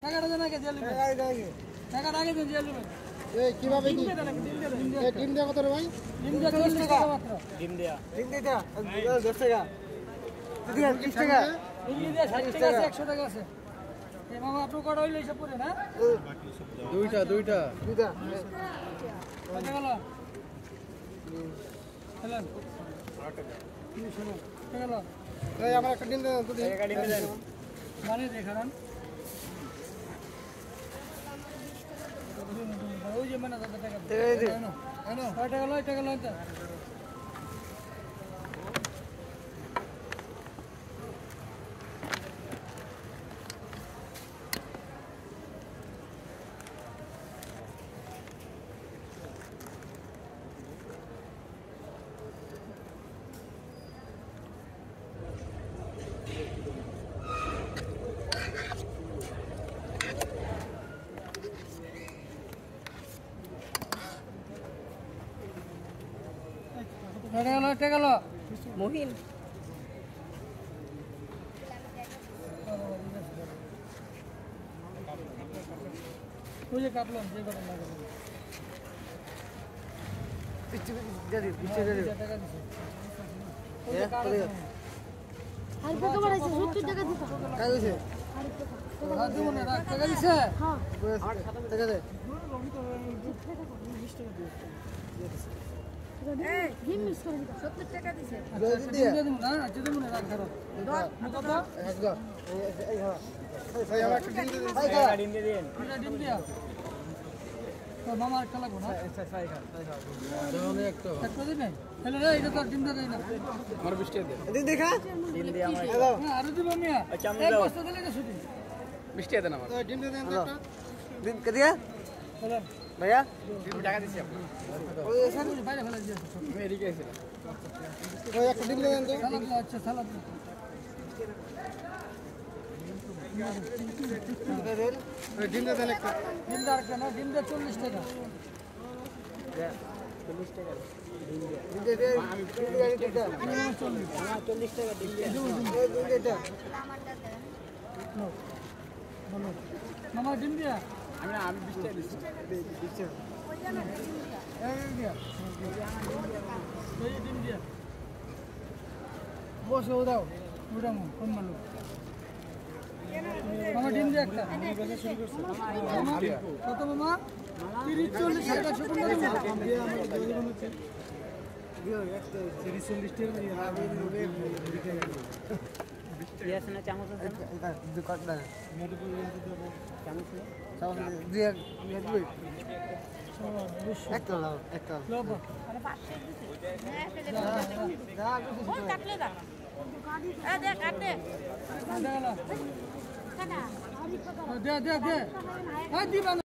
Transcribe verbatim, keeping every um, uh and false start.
টাকাটা দেন আগে জেল দিবেন টাকাটা আগে দেন জেল দিবেন এই কিভাবে কি এই ডিম দেয়া কত রে ভাই ডিম দেয়া চল্লিশ টাকা মাত্র ডিম দেয়া ডিম দেয়া দশ টাকা দিদি ত্রিশ টাকা ডিম দেয়া ষাট টাকা আছে একশো টাকা আছে এই মামা আপনি কটা হইলো হিসাব করে না দুইটা দুইটা দুইটা কত গেল হ্যালো আট টাকা কত গেল এই আমার একটা ডিম দেন তো দিন টাকা ডিম দেন মানে দেখান ওই যে মানে দাদা টাকা দে দে আনো কয় টাকা লয় টাকা লয় তো টাকা লো মহিন ওই কাপলাম যে করে লাগে পিছে পিছে পিছে দে টাকা দিছে এ করে আর কত বাড়াইছে সত্তর টাকা দিতে কাজ হইছে আর দেব না টাকা দিছে হ্যাঁ টাকা দে এই ডিম মিস করে দিতে সত্তর টাকা দিছে জলদি দিয়ে দিয়ে দেব না আচ্ছা দেব না রাখ ধরো কত একদম এই হ্যাঁ ভাই আমার একটা ডিম দেন টাকা ডিম দিয়ে দেন এটা ডিম দিয়া তো মামা একটা লাগবো না সাই খা সাই খা দাও একটা একটা দিবেন তাহলে রে এটা তো ডিম দা দেই না আমার বিশ টাকা দে দিন দেখা ডিম দিয়ে আমার দাও না আর দিব মিয়া আচ্ছা, আমি এক দাও। বস্তা দিলে তো শুধু বিশ টাকা দেন আমার তো ডিম দেন একটা ডিম কে দিয়া চলো ভাইয়া ডিম টাকা দিছি আপনি ওই স্যার বাইরে ফেলে দিয়েছে আমি এদিকে আইছিলাম ওই একটা ডিম দেন তো সালাদ দাও, আচ্ছা সালাদ দাও। ওই ডিম দেন একটা ডিম দা আরেকটা না ডিম দা চল্লিশ টাকা চল্লিশ টাকা ডিম দিয়ে ডিম দে দে আমি ডিম দে দে মিনিমাম চল্লিশ আমার চল্লিশ টাকা ডিম দিয়ে এই ডিম দে দে নাও, বলো মামা ডিম দিয়া আমি না আমি বিশ টাকা দিচ্ছি দিচ্ছে এই দিয়া এই ডিম দিয়া বসে দাও ওটা মো কোন মালু মামা ডিম দিয়া একটা মামা কত মামা তিরিশ চল্লিশ টাকা ছোট না পেঁয়াজ না চামচ আছে এটা দোকান না চামচ নেই? চামচ দিয়ে আমি একটু একটা দাও একটা লব আরে পাঁচশো দিছে যা কোন কাটলে দা এ দে কাট দে দেলা কাটা আর দে দে দে আই দিবা